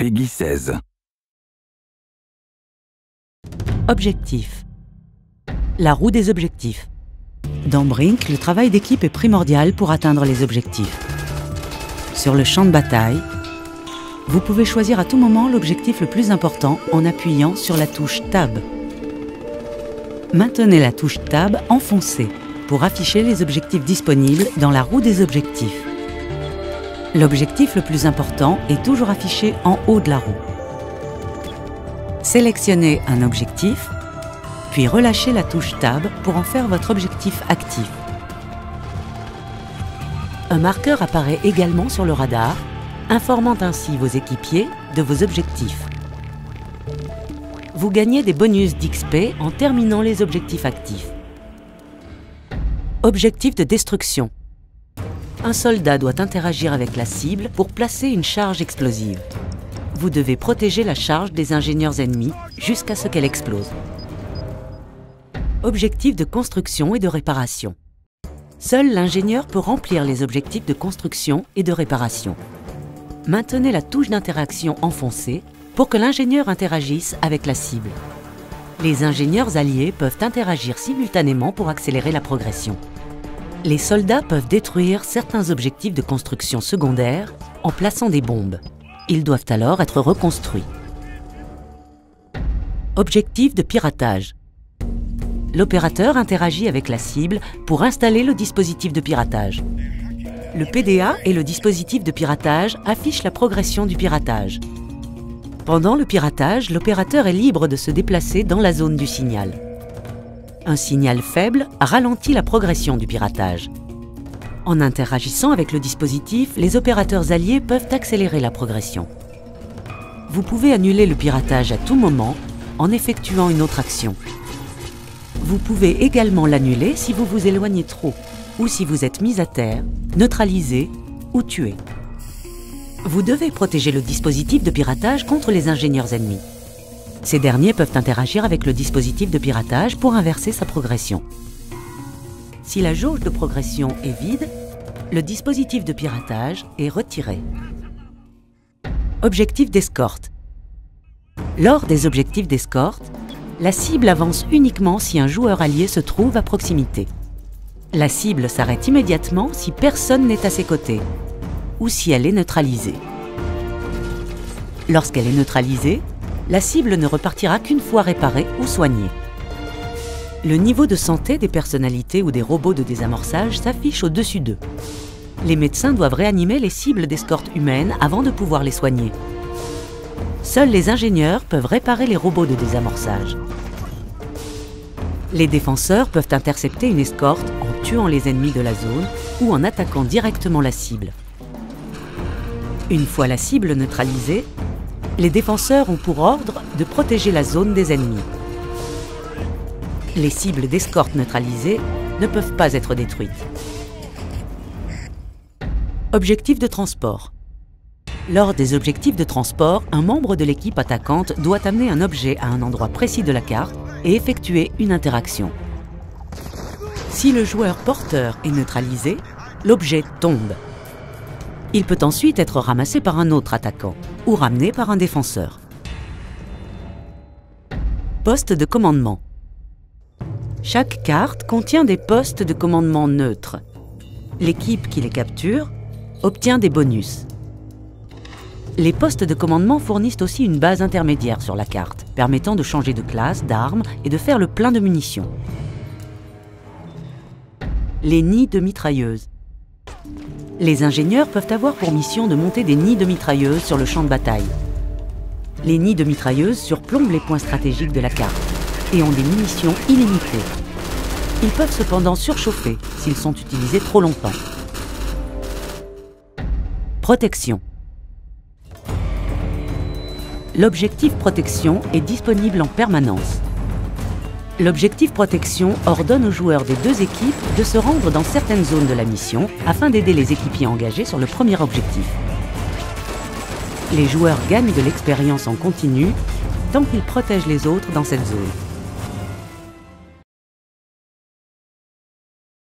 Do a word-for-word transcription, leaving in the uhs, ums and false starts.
Peggy seize. Objectif. La roue des objectifs. Dans Brink, le travail d'équipe est primordial pour atteindre les objectifs. Sur le champ de bataille, vous pouvez choisir à tout moment l'objectif le plus important en appuyant sur la touche Tab. Maintenez la touche Tab enfoncée pour afficher les objectifs disponibles dans la roue des objectifs. L'objectif le plus important est toujours affiché en haut de la roue. Sélectionnez un objectif, puis relâchez la touche Tab pour en faire votre objectif actif. Un marqueur apparaît également sur le radar, informant ainsi vos équipiers de vos objectifs. Vous gagnez des bonus d'X P en terminant les objectifs actifs. Objectif de destruction. Un soldat doit interagir avec la cible pour placer une charge explosive. Vous devez protéger la charge des ingénieurs ennemis jusqu'à ce qu'elle explose. Objectif de construction et de réparation. Seul l'ingénieur peut remplir les objectifs de construction et de réparation. Maintenez la touche d'interaction enfoncée pour que l'ingénieur interagisse avec la cible. Les ingénieurs alliés peuvent interagir simultanément pour accélérer la progression. Les soldats peuvent détruire certains objectifs de construction secondaire en plaçant des bombes. Ils doivent alors être reconstruits. Objectif de piratage. L'opérateur interagit avec la cible pour installer le dispositif de piratage. Le P D A et le dispositif de piratage affichent la progression du piratage. Pendant le piratage, l'opérateur est libre de se déplacer dans la zone du signal. Un signal faible ralentit la progression du piratage. En interagissant avec le dispositif, les opérateurs alliés peuvent accélérer la progression. Vous pouvez annuler le piratage à tout moment en effectuant une autre action. Vous pouvez également l'annuler si vous vous éloignez trop ou si vous êtes mis à terre, neutralisé ou tué. Vous devez protéger le dispositif de piratage contre les ingénieurs ennemis. Ces derniers peuvent interagir avec le dispositif de piratage pour inverser sa progression. Si la jauge de progression est vide, le dispositif de piratage est retiré. Objectif d'escorte. Lors des objectifs d'escorte, la cible avance uniquement si un joueur allié se trouve à proximité. La cible s'arrête immédiatement si personne n'est à ses côtés ou si elle est neutralisée. Lorsqu'elle est neutralisée, la cible ne repartira qu'une fois réparée ou soignée. Le niveau de santé des personnalités ou des robots de désamorçage s'affiche au-dessus d'eux. Les médecins doivent réanimer les cibles d'escorte humaines avant de pouvoir les soigner. Seuls les ingénieurs peuvent réparer les robots de désamorçage. Les défenseurs peuvent intercepter une escorte en tuant les ennemis de la zone ou en attaquant directement la cible. Une fois la cible neutralisée, les défenseurs ont pour ordre de protéger la zone des ennemis. Les cibles d'escorte neutralisées ne peuvent pas être détruites. Objectif de transport. Lors des objectifs de transport, un membre de l'équipe attaquante doit amener un objet à un endroit précis de la carte et effectuer une interaction. Si le joueur porteur est neutralisé, l'objet tombe. Il peut ensuite être ramassé par un autre attaquant ou ramené par un défenseur. Poste de commandement. Chaque carte contient des postes de commandement neutres. L'équipe qui les capture obtient des bonus. Les postes de commandement fournissent aussi une base intermédiaire sur la carte, permettant de changer de classe, d'armes et de faire le plein de munitions. Les nids de mitrailleuses. Les ingénieurs peuvent avoir pour mission de monter des nids de mitrailleuses sur le champ de bataille. Les nids de mitrailleuses surplombent les points stratégiques de la carte et ont des munitions illimitées. Ils peuvent cependant surchauffer s'ils sont utilisés trop longtemps. Protection. L'objectif protection est disponible en permanence. L'objectif protection ordonne aux joueurs des deux équipes de se rendre dans certaines zones de la mission afin d'aider les équipiers engagés sur le premier objectif. Les joueurs gagnent de l'expérience en continu tant qu'ils protègent les autres dans cette zone.